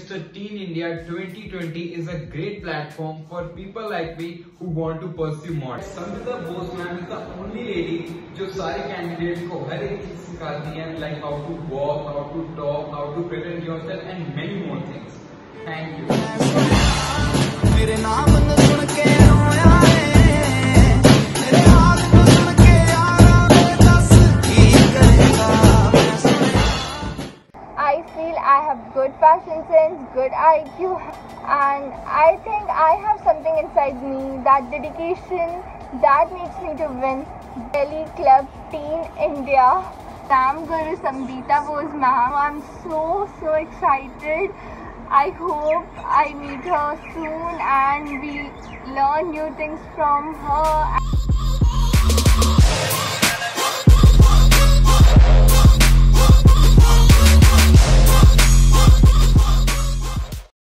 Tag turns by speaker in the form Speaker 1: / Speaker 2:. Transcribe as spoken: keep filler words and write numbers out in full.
Speaker 1: Mister Teen India twenty twenty is a great platform for people like me who want to pursue more. Sambita Bose ma'am is the only lady जो सारे candidates को हर एक चीज सिखाती है, like how to walk, how to talk, how to present yourself and many more things. Thank you. मेरे नाम न सुन के रोया है, मेरे हाथ न सुन के यारा में दस की करेगा।
Speaker 2: I feel I have good fashion sense, good I Q, and I think I have something inside me, that dedication that makes me to win Delhi Club Teen India. Ram Guru Sambita Bose ma'am, I'm so so excited. I hope I meet her soon and we learn new things from her.